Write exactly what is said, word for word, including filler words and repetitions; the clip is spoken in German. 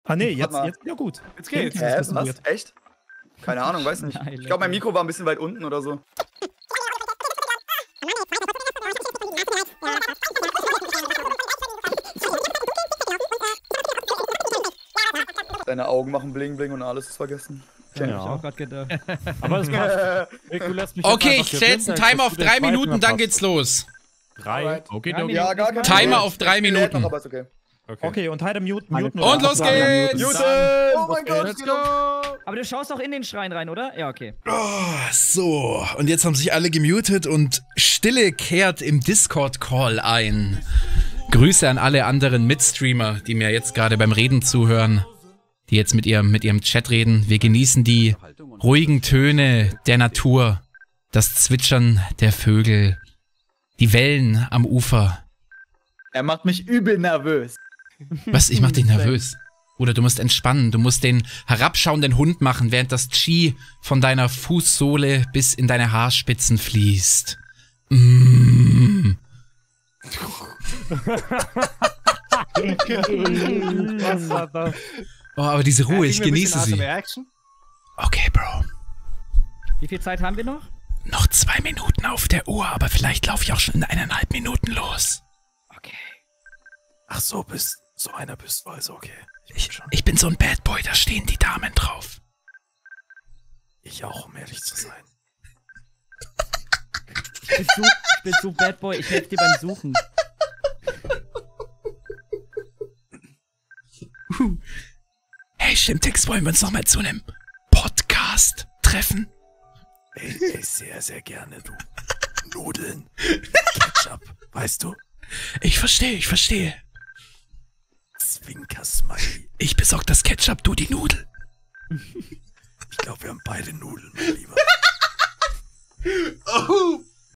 Ah nee, jetzt, Warte mal. jetzt ja gut. Jetzt geht's. Hä, bisschen was? weird. Echt? Keine Ahnung, weiß nicht. Ich glaube, mein Mikro war ein bisschen weit unten oder so. Deine Augen machen Bling Bling und alles ist vergessen. Ja, Ja. hab ich auch grad gedacht. Aber das passt. Rick, du lässt mich jetzt Okay, einfach ich stell jetzt einen gewinnen, Timer auf dass du den drei zweiten Minuten, dann verpasst. geht's los. Drei. Alright. Okay, Drei okay. Ja, gar kein Timer Problem. auf drei Ich bin lädt Minuten. noch, aber ist okay. Okay, und Heider mute, muten. Und los geht's! Newton! Oh mein Gott, Let's go! Aber du schaust auch in den Schrein rein, oder? Ja, okay. Oh, so, und jetzt haben sich alle gemutet und Stille kehrt im Discord-Call ein. Grüße an alle anderen Mitstreamer, die mir jetzt gerade beim Reden zuhören, die jetzt mit ihrem, mit ihrem Chat reden. Wir genießen die ruhigen Töne der Natur, das Zwitschern der Vögel, die Wellen am Ufer. Er macht mich übel nervös. Was? Ich mach dich nervös. Oder du musst entspannen. Du musst den herabschauenden Hund machen, während das Qi von deiner Fußsohle bis in deine Haarspitzen fließt. Mm. Was war das? Oh, aber diese Ruhe, ich genieße sie. Reaction. Okay, Bro. Wie viel Zeit haben wir noch? Noch zwei Minuten auf der Uhr, aber vielleicht laufe ich auch schon in eineinhalb Minuten los. Okay. Ach so, bist so einer bist du, also okay. Ich, ich bin so ein Bad Boy, da stehen die Damen drauf. Ich auch, um ehrlich zu sein. Ich bin so, ich bin so Bad Boy, ich helfe dir beim Suchen. Hey, Stimmtext, wollen wir uns noch mal zu einem Podcast treffen? Ey, ey, sehr, sehr gerne, du. Nudeln. Ketchup, weißt du? Ich verstehe, ich verstehe. Zwinker-Smiley. Ich besorg das Ketchup, du die Nudel. Ich glaube, wir haben beide Nudeln, mein Lieber. Oh,